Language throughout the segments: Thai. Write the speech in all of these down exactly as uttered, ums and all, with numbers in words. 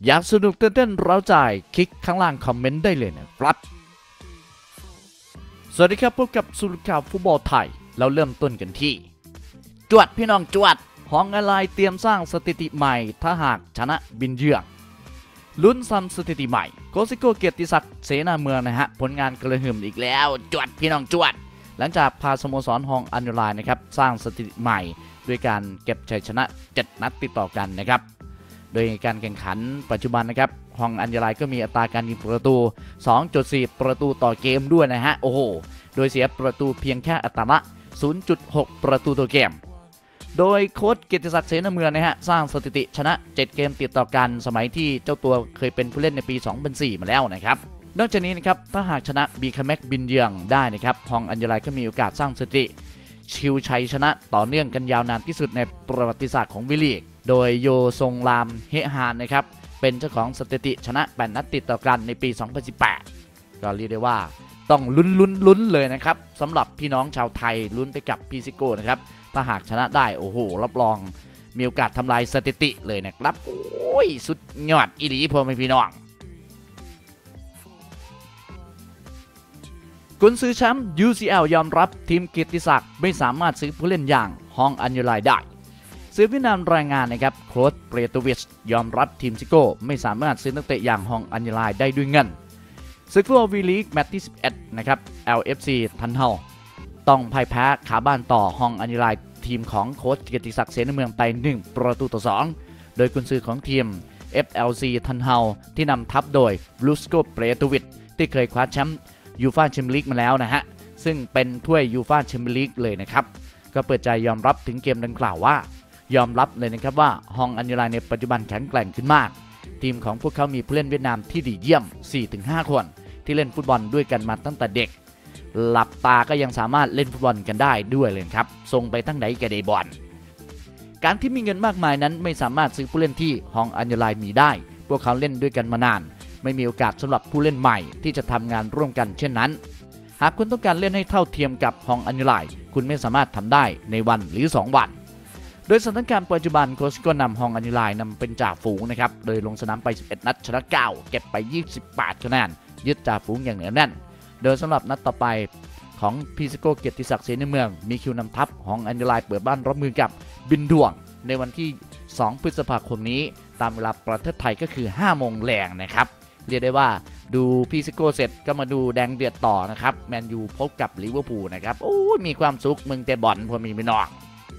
อยากสนุกเต้นๆเร้าใจคลิกข้างล่างคอมเมนต์ได้เลยนะครับสวัสดีครับพบกับสุรข่าวฟุตบอลไทยเราเริ่มต้นกันที่จวดพี่น้องจวดฮองอะไรเตรียมสร้างสถิติใหม่ถ้าหากชนะบินเยือนลุ้นซ้ำสถิติใหม่โคซิโกเกียรติศักดิ์เสนาเมืองนะฮะผลงานกระหึ่มอีกแล้วจวดพี่น้องจวดหลังจากพาสโมสรฮองอันยูไลนะครับสร้างสถิติใหม่ด้วยการเก็บชัยชนะเจ็ดนัดติดต่อกันนะครับโดยการแข่งขันปัจจุบันนะครับฮองอันยูไลก็มีอัตราการยิงประตู สองจุดสี่ ประตูต่อเกมด้วยนะฮะโอ้โหโดยเสียประตูเพียงแค่อัตราละ ศูนย์จุดหก ประตูต่อเกมโดยโค้ชเกียรติศักดิ์เสนาเมืองนะฮะสร้างสถิติชนะเจ็ดเกมติดต่อกันสมัยที่เจ้าตัวเคยเป็นผู้เล่นในปี สองพันสี่ มาแล้วนะครับนอกจากนี้นะครับถ้าหากชนะบีคาเมกบินเยือนได้นะครับฮองอันยูไลก็มีโอกาสสร้างสถิติชิวชัยชนะต่อเนื่องกันยาวนานที่สุดในประวัติศาสตร์ของวิลีกโดยโยซงรามเฮฮานนะครับเป็นเจ้าของสถิติชนะแปดนัดติดต่อกันในปี สองพันสิบแปด ก็เรียกได้ว่าต้องลุ้นลุ้นลุ้นเลยนะครับสำหรับพี่น้องชาวไทยลุ้นไปกับพีซิโก้นะครับถ้าหากชนะได้โอ้โหรับรองมีโอกาสทำลายสถิติเลยนะครับโอ้ยสุดยอดอีหลีพ่อแม่พี่น้องกุนซือแชมป์ ยู ซี แอล ยอมรับทีมเกียรติศักดิ์ไม่สามารถซื้อผู้เล่นอย่างฮองอันยูไลได้สื่อเวียดนามรายงานนะครับโค้ชเปรโตวิชยอมรับทีมซิโก้ไม่สามารถซื้อนักเตะอย่างฮองอันยูไลได้ด้วยเงินศึกฟุตบอลวีลีกแมตช์ที่สิบเอ็ดนะครับ แอล เอฟ ซี ทันเฮาต้องพ่ายแพ้ขาบ้านต่อฮองอันยูไลทีมของโค้ชเกียรติศักดิ์เสนาเมืองไปหนึ่งประตูต่อสองโดยกุนซือของทีม เอฟ แอล ซี ทันเฮาที่นำทัพโดยบลูสโกเปรโตวิชที่เคยคว้าแชมป์ยูฟ่าแชมเปี้ยนลีกมาแล้วนะฮะซึ่งเป็นถ้วยยูฟ่าแชมเปี้ยนลีกเลยนะครับก็เปิดใจยอมรับถึงเกมดังกล่าวว่ายอมรับเลยนะครับว่าฮองอันยูไลในปัจจุบันแข็งแกร่งขึ้นมากทีมของพวกเขามีผู้เล่นเวียดนามที่ดีเยี่ยม สี่ถึงห้า คนที่เล่นฟุตบอลด้วยกันมาตั้งแต่เด็กหลับตาก็ยังสามารถเล่นฟุตบอลกันได้ด้วยเลยครับส่งไปทั้งไหนแกได้บอลการที่มีเงินมากมายนั้นไม่สามารถซื้อผู้เล่นที่ฮองอันยูไลมีได้พวกเขาเล่นด้วยกันมานานไม่มีโอกาสสำหรับผู้เล่นใหม่ที่จะทำงานร่วมกันเช่นนั้นหากคุณต้องการเล่นให้เท่าเทียมกับฮองอันยูไลคุณไม่สามารถทำได้ในวันหรือสองวันโดยสถานการณ์ปัจจุบันโค้ชก็นำฮองอันยูไลนำเป็นจ่าฝูงนะครับโดยลงสนามไปสิบเอ็ดนัดชนะเก้าเก็บไปยี่สิบแปดคะแนนยึดจ่าฝูงอย่างเหนียวแน่นโดยสำหรับนัดต่อไปของพีซิโก้เกียรติศักดิ์เสนาเมืองมีคิวนำทัพฮองอันยูไลเปิดบ้านรับมือกับบินด่วงในวันที่สองพฤษภาคมนี้ตามเวลาประเทศไทยก็คือห้าโมงแรงนะครับเรียกได้ว่าดูพีซิโก้เสร็จก็มาดูแดงเดือดต่อนะครับแมนยูพบกับลิเวอร์พูลนะครับโอ้มีความสุขมึงแต่บอลพอมีไม่นอก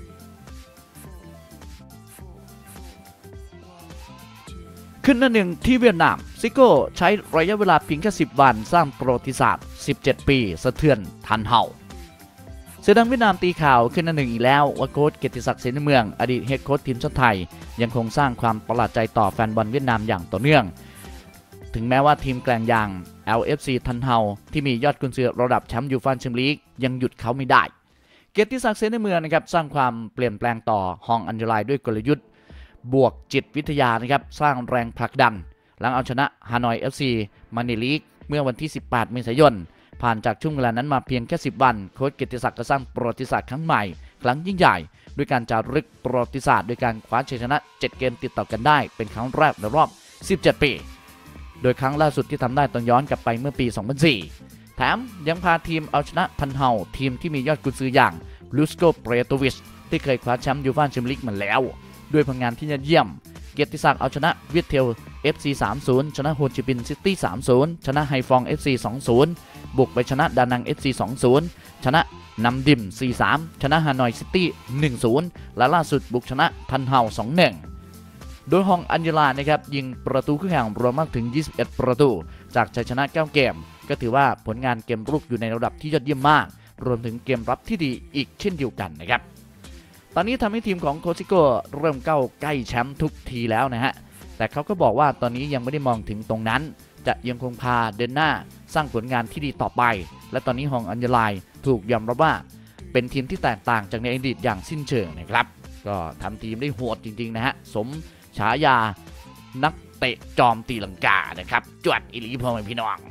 ขึ้นหน้าหนึ่งที่เวียดนามซิโก้ใช้ระยะเวลาเพียงแค่สิบวันสร้างประวัติศาสตร์สิบเจ็ดปีสะเทือนทันเฮาเสือดำเวียดนามตีข่าวขึ้นหน้าหนึ่งอีกแล้วว่าโค้ชเกียรติศักดิ์เสนาเมืองอดีตเฮดโค้ชทีมชาติไทยยังคงสร้างความประหลาดใจต่อแฟนบอลเวียดนามอย่างต่อเนื่องถึงแม้ว่าทีมแกร่งอย่าง แอล เอฟ ซี ทันเฮาที่มียอดกุนซือระดับแชมป์ยูฟ่าแชมเปี้ยนลีกยังหยุดเขาไม่ได้เกียรติศักดิ์เสนาเมืองนะครับสร้างความเปลี่ยนแปลงต่อฮองอันยูไลด้วยกลยุทธ์บวกจิตวิทยานะครับสร้างแรงผลักดันหลังเอาชนะฮานอย เอฟ ซี มาในลีกเมื่อวันที่สิบแปดเมษายนผ่านจากช่วงเวลานั้นมาเพียงแค่สิบวันโค้ชเกียรติศักดิ์ก็สร้างประวัติศาสตร์ครั้งใหม่ครั้งยิ่งใหญ่ด้วยการจารึกประวัติศาสตร์ด้วยการคว้าชัยชนะเจ็ดเกมติดต่อกันได้เป็นครั้งแรกในรอบสิบเจ็ดปีโดยครั้งล่าสุดที่ทำได้ต้องย้อนกลับไปเมื่อปี สองพันสี่ แถมยังพาทีมเอาชนะทันเฮาทีมที่มียอดกุนซืออย่างลูสโกเปรโตวิชที่เคยคว้าแชมป์ยูฟ่าแชมเปี้ยนลีกมาแล้วด้วยผลงานที่ยอดเยี่ยมเกียรติศักดิ์เอาชนะเวียดเทล เอฟ ซี สามศูนย์ ชนะโฮจิมินห์ซิตี้ สามศูนย์ ชนะไฮฟอง เอฟ ซี สองศูนย์ บุกไปชนะดานัง เอฟ ซี สองศูนย์ ชนะนำดิม สี่สาม ชนะฮานอยซิตี้ หนึ่งศูนย์ และล่าสุดบุกชนะทันเฮา สองหนึ่ง โดยฮองอันยูไลนะครับยิงประตูคู่แข่งรวมมากถึงยี่สิบเอ็ดประตูจากชัยชนะเก้าเกมก็ถือว่าผลงานเกมรุกอยู่ในระดับที่ยอดเยี่ยมมากรวมถึงเกมรับที่ดีอีกเช่นเดียวกันนะครับตอนนี้ทำให้ทีมของโคซิโก้เริ่มเข้าใกล้แชมป์ทุกทีแล้วนะฮะแต่เขาก็บอกว่าตอนนี้ยังไม่ได้มองถึงตรงนั้นจะยังคงพาเดินหน้าสร้างผลงานที่ดีต่อไปและตอนนี้ฮองอันยูไลถูกยอมรับว่าเป็นทีมที่แตกต่างจากในอดีตอย่างสิ้นเชิงนะครับก็ทำทีมได้โหดจริงๆนะฮะสมฉายานักเตะจอมตีลังกานะครับจวดอิลีพ่อแม่พี่น้อง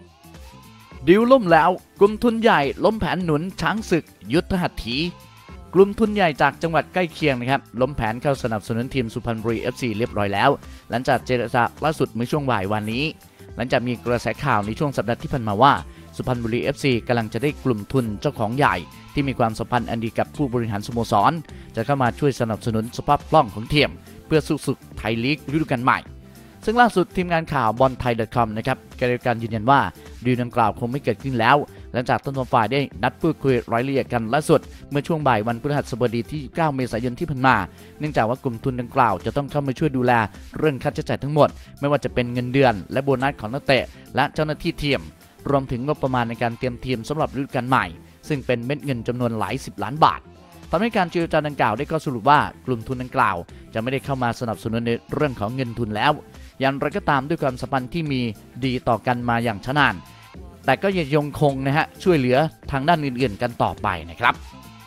ดิวล่มแล้วกลุ่มทุนใหญ่ล้มแผนหนุนช้างศึกยุทธหัตถีกลุ่มทุนใหญ่จากจังหวัดใกล้เคียงนะครับล้มแผนเข้าสนับสนุนทีมสุพรรณบุรี เอฟ ซี เรียบร้อยแล้วหลังจากเจรจาล่าสุดเมื่อช่วงบ่ายวันนี้หลังจากมีกระแสข่าวในช่วงสัปดาห์ที่ผ่านมาว่าสุพรรณบุรี เอฟ ซี กำลังจะได้กลุ่มทุนเจ้าของใหญ่ที่มีความสัมพันธ์อันดีกับผู้บริหารสโมสรจะเข้ามาช่วยสนับสนุนสภาพคล่องของทีมเพื่อสู้ศึกไทยลีกฤดูกาลใหม่ซึ่งล่าสุดทีมงานข่าวบอลไทย .com นะครับก็ได้การยืนยันว่าดีลดังกล่าวคงไม่เกิดขึ้นแล้วหลังจากทั้งสองฝ่ายได้นัดพูดคุยรายละเอียดกันล่าสุดเมื่อช่วงบ่ายวันพฤหัสบดีที่เก้าเมษายนที่ผ่านมาเนื่องจากว่ากลุ่มทุนดังกล่าวจะต้องเข้ามาช่วยดูแลเรื่องค่าใช้จ่ายทั้งหมดไม่ว่าจะเป็นเงินเดือนและโบนัสของนักเตะและเจ้าหน้าที่ทีมรวมถึงงบประมาณในการเตรียมทีมสำหรับฤดูกาลใหม่ซึ่งเป็นเม็ดเงินจำนวนหลายสิบล้านบาททำให้การเจรจาดังกล่าวได้ข้อสรุปว่ากลุ่มทุนดังกล่าวจะไม่ได้เข้ามาสนับสนุนในเรื่องของเงินทุนแล้วอย่างไรก็ตามด้วยความสัมพันธ์ที่มีดีต่อกันมาอย่างช้านานแต่ก็ยังคงนะฮะช่วยเหลือทางด้านอื่นๆกันต่อไปนะครับ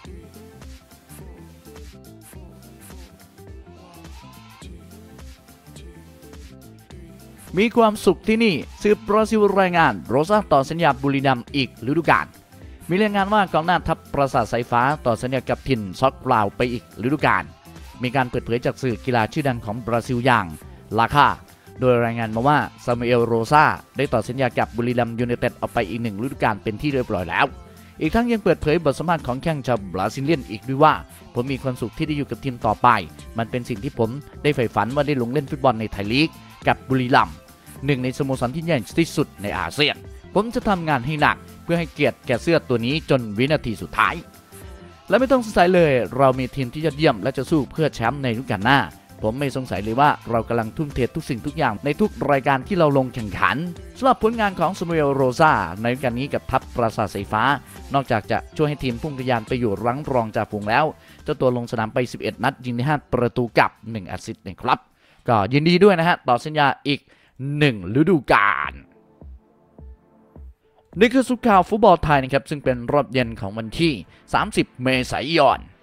มีความสุขที่นี่สืบบราซิลรายงานโรซ่าต่อสัญญาบุรีรัมย์อีกฤดูกาลมีรายงานว่ากองหน้าทัพปราสาทสายฟ้าต่อสัญญากับถิ่นซอกกราวไปอีกฤดูกาลมีการเปิดเผยจากสื่อกีฬาชื่อดังของบราซิลอย่างลาคาโดยรายงานมาว่าซามูเอลโรซาได้ต่อสัญญากับบุรีรัมย์ยูไนเต็ดออกไปอีกหนึ่งฤดูกาลเป็นที่เรียบร้อยแล้วอีกทั้งยังเปิดเผยบทสัมภาษณ์ของแข้งชาวบราซิเลียนอีกด้วยว่าผมมีความสุขที่ได้อยู่กับทีมต่อไปมันเป็นสิ่งที่ผมได้ใฝ่ฝันว่าได้ลงเล่นฟุตบอลในไทยลีกกับบุรีรัมย์หนึ่งในสโมสรที่ใหญ่ที่สุดในอาเซียนผมจะทำงานให้หนักเพื่อให้เกียรติแก่เสื้อตัวนี้จนวินาทีสุดท้ายและไม่ต้องสงสัยเลยเรามีทีมที่ยอดเยี่ยมและจะสู้เพื่อแชมป์ในฤดูกาลหน้าผมไม่สงสัยเลยว่าเรากำลังทุ่มเททุกสิ่งทุกอย่างในทุกรายการที่เราลงแข่งขันสำหรับผลงานของซามูเอลโรซาในฤดูกาลนี้กับทัพปราสาทสายฟ้านอกจากจะช่วยให้ทีมพุ่งทะยานไปอยู่รั้งรองจ่าฝูงแล้วเจ้าตัวลงสนามไปสิบเอ็ดนัดยิงได้ห้าประตูกับหนึ่งแอสซิสต์นะครับก็ยินดีด้วยนะฮะต่อสัญญาอีกหนึ่งฤดูกาลนี่คือสุดข่าวฟุตบอลไทยนะครับซึ่งเป็นรอบเย็นของวันที่สามสิบเมษายน